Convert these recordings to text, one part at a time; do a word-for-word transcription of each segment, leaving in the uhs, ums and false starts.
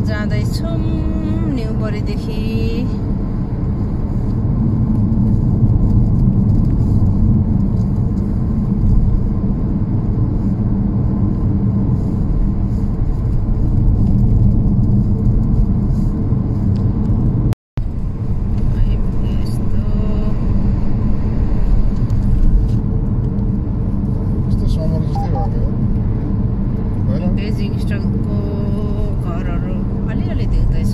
जाँदैछौँ न्युबरीदेखि। बेजिङ स्टलको घरहरू अलिअलि देख्दैछ।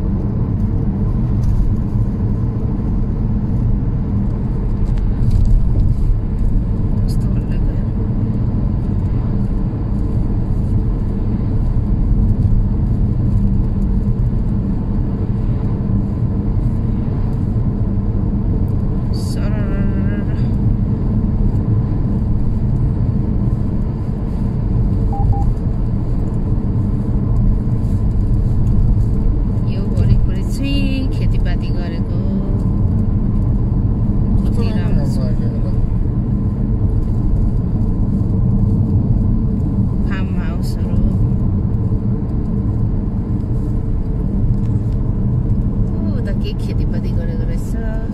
खेतीपाती गरेको रहेछ।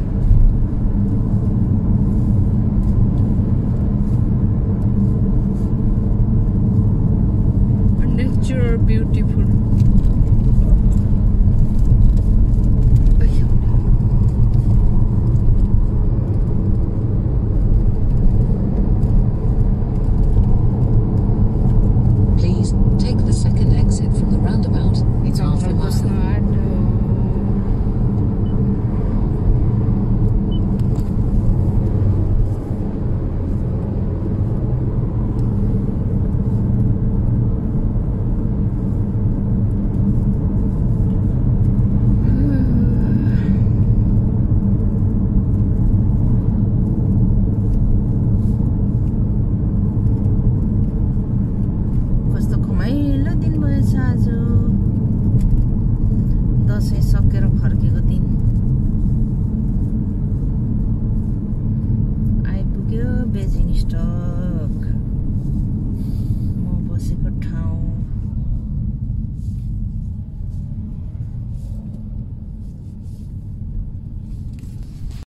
Nature beautiful. Please take the second exit from the roundabout. It's half a mile. आज दसैँ सकेर फर्केको दिन आइपुग्यो बेजिङ स्टल।